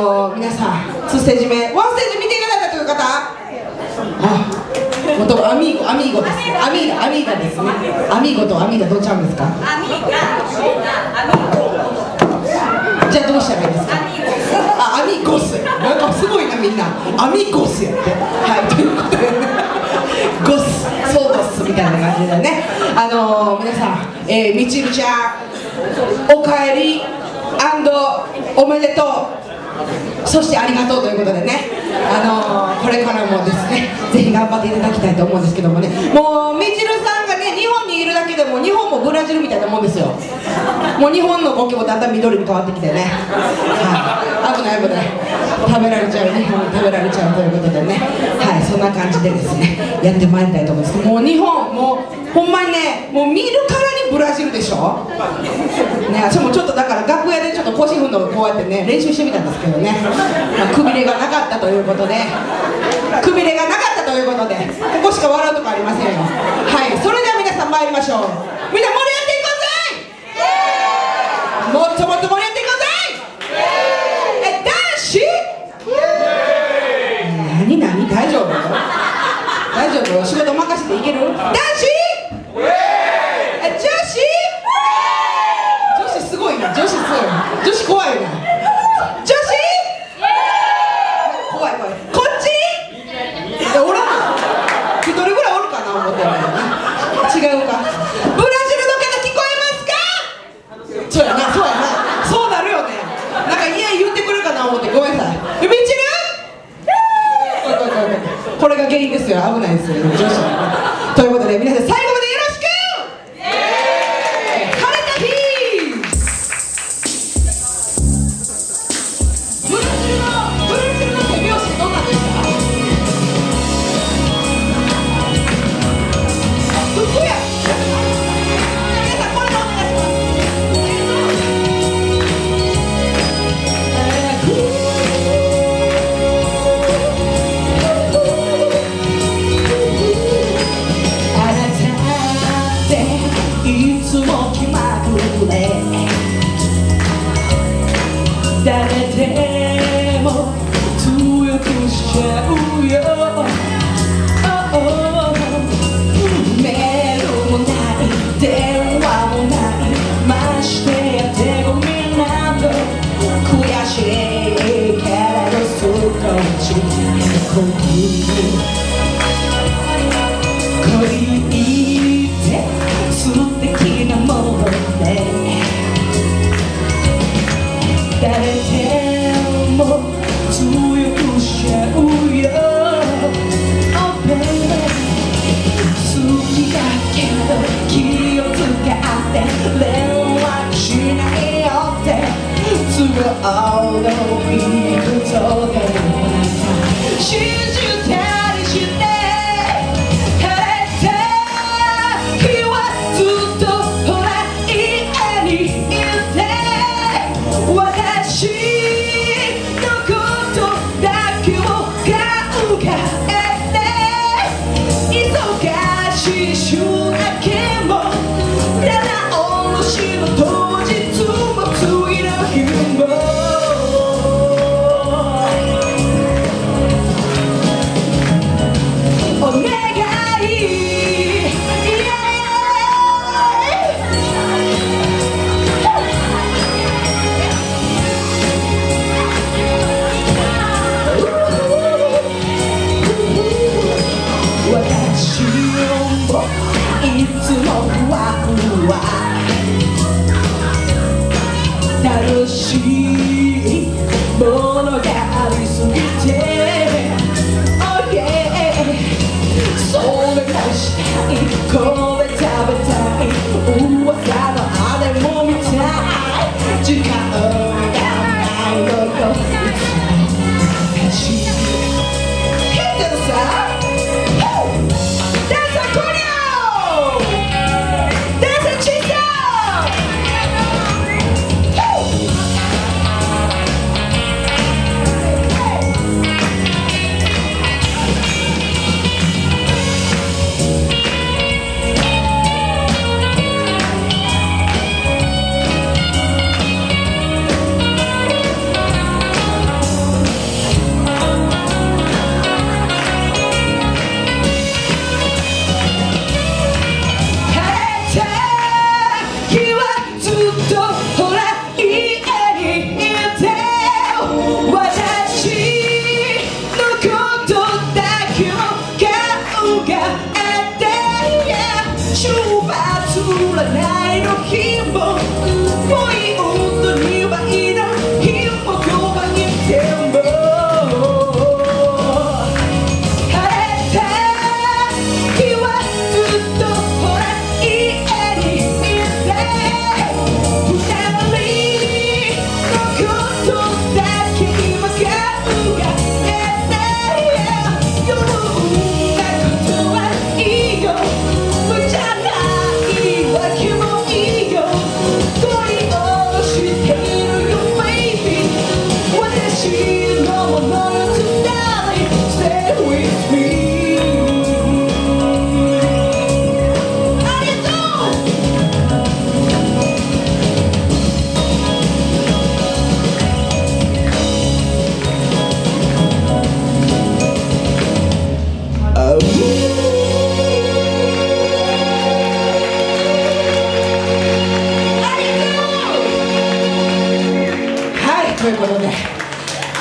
皆さん、2ステージ目、1ステージ見ていただいたという方、元アミーゴです。アミーガですね。アミーゴとアミーガどうちゃうんですか？アミーガ、じゃあどうしたらいいですか？アミゴス。なんかすごいな、みんなアミゴスやって。はい、ということでね、ゴス、ソードスみたいな感じでね、皆さん、みちるちゃんおかえり&おめでとう、そしてありがとうということでね、これからもですね、ぜひ頑張っていただきたいと思うんですけどもね、もうみちるさんがね、日本にいるだけでも日本もブラジルみたいなもんですよ。もう日本の国旗もだんだん緑に変わってきてね、はい、危ない危ない、食べられちゃう、日本に食べられちゃうということでね、はい、そんな感じでですね、やってまいりたいと思います。もう日本、もうほんまにね、もう見るからにブラジルでしょね。私もちょっとだから楽屋でちょっと腰振るのをこうやってね練習してみたんですけどね、くびれがなかったということで、ここしか笑うとこありませんよ。はい、それでは皆さん参りましょう。みんな盛り上がっていこうぜ、もっともっと盛り上がっていこうぜ。男子何大丈夫仕事任せていける？男子女子すごいな、女子怖いな、女子怖い、こっちおらん、一人ぐらいおるかな思ってるけどね、違うか。ブラジルの方聞こえますか？そうやな、そうなるよね。なんか言ってくれるかな思って、ごめんなさい。みちるこれが原因ですよ、危ないですよ、女子ということで、皆さん最後までよろしく。晴れた日、ブラジルの手拍子どんなんですか？普通や。皆さんこれでお願いします。誰でも強くしちゃうよ、メールもない電話もないましてや手ごめんなど悔しいけれど少し恋って素敵なものね、誰でも強くしちゃうよ、Oh baby 好きだけど気を使って連絡しないよって都合のいいことで信じたりして晴れた日はずっとほら家にいて、私のことだけを考えて忙しい週明けも七おろしの当日も次の日もお願い、私もいつもふわふわ楽しいものがありすぎて、Oh yeah それがしたい、これ食べたい、噂のあれも見たい、時間がないのよ、いつも私ヒットのさ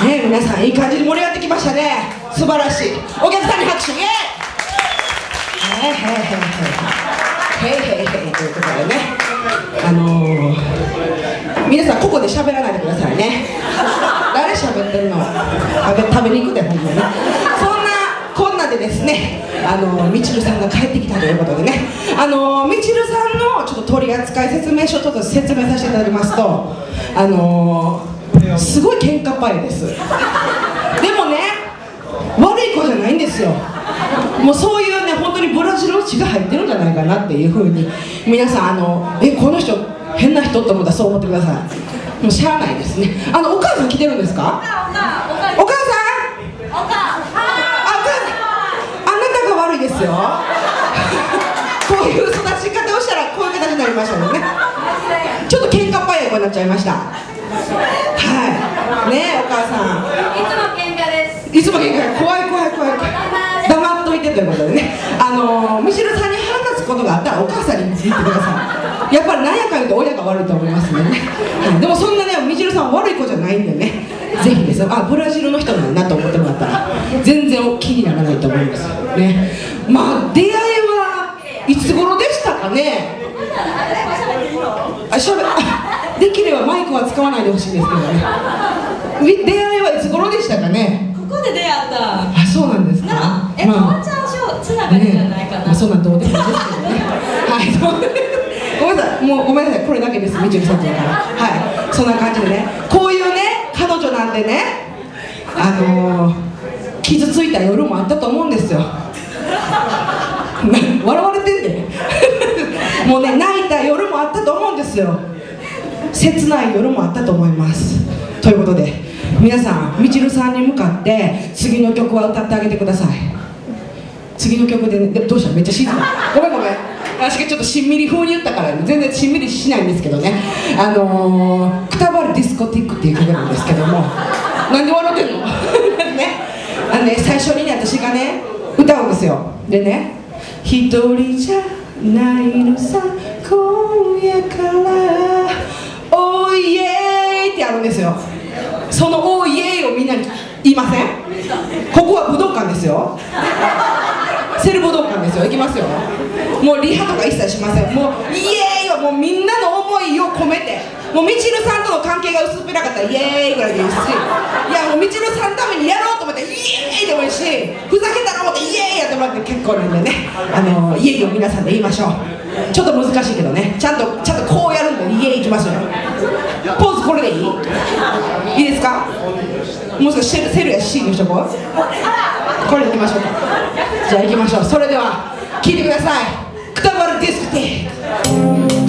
ね、皆さんいい感じに盛り上がってきましたね。素晴らしい。お客さんに拍手。イエーイ。へいへいへいということでね、皆さんここで喋らないでくださいね。誰喋ってるの。食べに行くで、ほんまにね。そんなこんなでですね、みちるさんが帰ってきたということでね、みちるさんのちょっと取扱説明書ちょっと説明させていただきますと、すごい喧嘩っ早いです。でもね、悪い子じゃないんですよ。もうそういうね、本当にブラジルの血が入ってるんじゃないかなっていうふうに皆さんこの人変な人と思ったらそう思ってください。もうしゃあないですね。お母さん来てるんですか？お母さん、あなたが悪いですよ。こういう育ち方をしたらこういう形になりましたもんね。ちょっと喧嘩っ早い子になっちゃいました。はいねえ、お母さんいつも喧嘩です。 いつも喧嘩。怖い黙っといてということでね、みちるさんに腹立つことがあったらお母さんに言ってください。やっぱり何やかん言うと親が悪いと思いますんでね、はい、でもそんなね、みちるさん悪い子じゃないんでね、ぜひですよ、ブラジルの人なんだと思ってもらったら全然気にならないと思いますね。まあ出会いはいつ頃でしたかね。できればマイクは使わないでほしいんですけどね。出会いはいつ頃でしたかね。 ここで出会った。 そうなんですか。 かわちゃんつながりじゃないかな。 そんなんどうでもいいですけどね。はい、ごめんなさい、もうごめんなさい、これだけです、みちるさんだから。はい、そんな感じでね、こういうね、彼女なんでね、傷ついた夜もあったと思うんですよ。笑われてんで。もうね、泣いた夜もあったと思うんですよ。切ない夜もあったと思います。ということで、皆さん、みちるさんに向かって次の曲は歌ってあげてください。次の曲で、ね、どうした？めっちゃ静か。ごめん。私がちょっとしんみり風に言ったから、ね、全然しんみりしないんですけどね、くたばるディスコティックっていう曲なんですけども、なんで笑ってんの？ね、最初にね、私がね、歌うんですよ。でね、一人じゃないのさ、今夜からおーイエーイってやるんですよ。そのおーイエーイをみんなに言いません？ここは武道館ですよ。セル武道館ですよ。行きますよ。もうリハとか一切しません。もうイエーイはもうみんなの思いを込めて、もうみちるさんとの関係が薄っぺらかったらイエーイぐらいでいいし、いやもうみちるさんのためにやろうと思ってイエーイでもいいし、ふざけたら思ってイエーイやってもらって結構なんでね、イエーイを皆さんで言いましょう。ちょっと難しいけどね、ちゃんとこうやるんでイエーイいきますよ。ポーズこれでいい？いいですか？もう少しセルや C にしとこう。これでいきましょうか。じゃあ行きましょう。それでは聴いてください。くたばるディスコティック。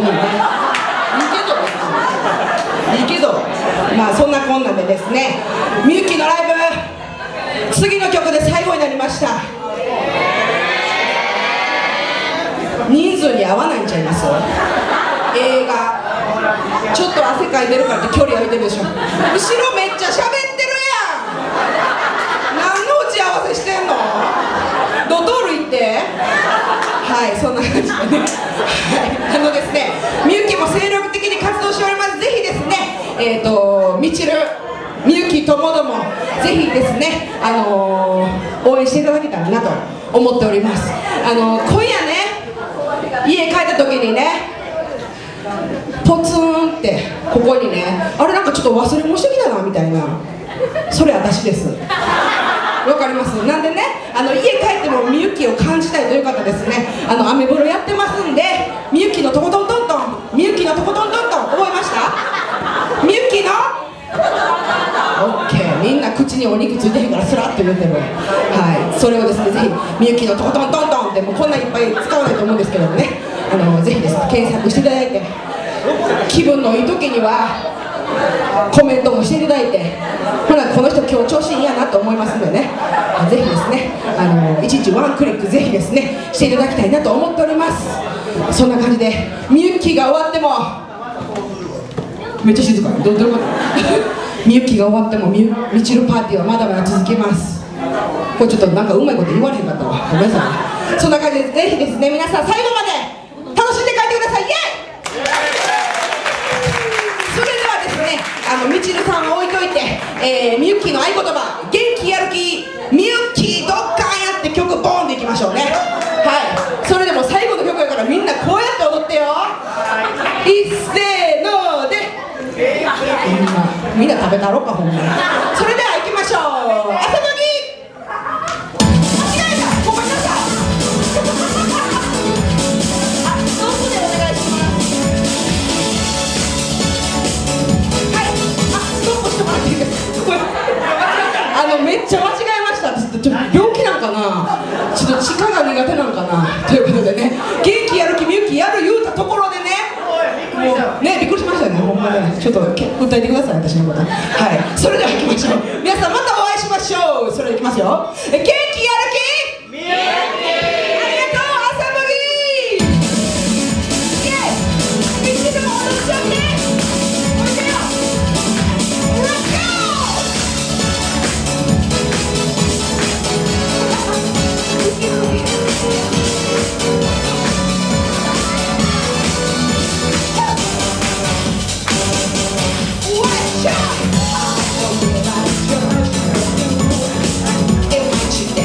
にね。いいけどまあそんなこんなでですね、みゆきのライブ次の曲で最後になりました。人数に合わないんちゃいます？映画ちょっと汗かいてるからって距離空いてるでしょ。後ろめっちゃ喋ってるやん。何の打ち合わせしてんの？ドトール行って。はい、そんな感じでね。はい、ですね、みゆきも精力的に活動しております。ぜひですね、みちる、みゆきともども、ぜひですね、応援していただけたらなと思っております。今夜ね、家帰った時にね、ポツンってここにね、あれなんかちょっと忘れ物してきたなみたいな、それ私です。わかります？なんでね、家帰ってもみゆきを感じたいという方ですね、アメブロやってますんで、みゆきのとことんトントン、みゆきのとことんトントン、覚えました？みゆきのオッケー、みんな口にお肉ついてへんからスラッと言ってる。はい、それをですね、ぜひみゆきのとことんトントンってもうこんないっぱい使わないと思うんですけどもね、ぜひですね、検索していただいて、気分のいい時にはコメントもしていただいて、ほらこの人今日調子いいやなと思いますのでね、ぜひですね、いちいちワンクリックぜひですねしていただきたいなと思っております。そんな感じでみゆきが終わってもめっちゃ静かにどういうことみゆきが終わってもみちるパーティーはまだまだ続きます。これちょっとなんかうまいこと言われへんかったわ、ごめんなさい。そんな感じでぜひですね、皆さん最後まで楽しんで帰ってください。イエイ。みちるさんは置いといて、みゆきの合言葉、元気やる気、みゆきどっかんやって曲ボーンでいきましょうね。はい、それでも最後の曲やからみんなこうやって踊ってよ。いっせーのでみんな食べたろうかほんまに。それでは行きましょう。朝のぎ間違えた、ごめんなさい。どこでお願いします。めっちゃ間違えました。ちょっと病気なんかな、ちょっと地下が苦手なんかなということでね、元気やる気みゆきやる言うたところでね、もうねびっくりしましたよね、ほんまに。ちょっと訴えてください、私のこと。はい、それでは行きましょう。皆さんまたお会いしましょう。それでいきますよ。元気やる気みゆき、ありがとう朝麦。イエイ、みちるも踊っちゃって。Watch out! I know you like girls.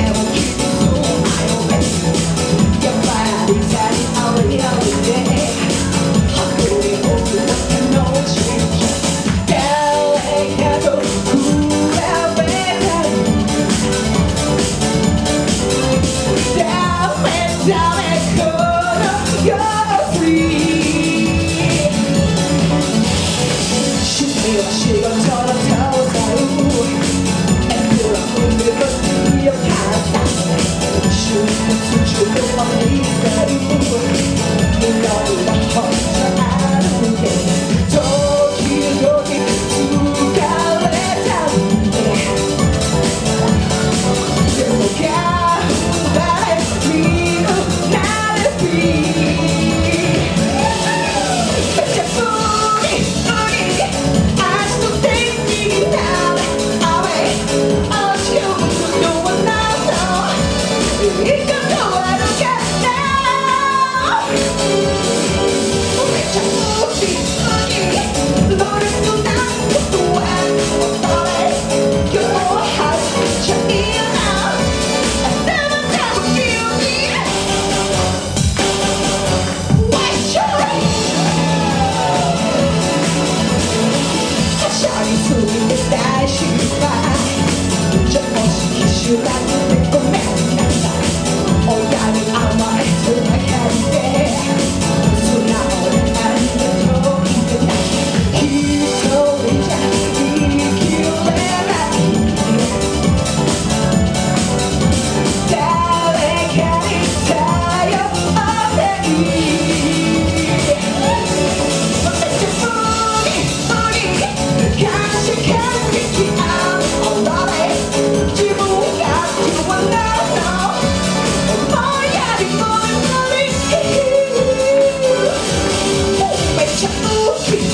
キ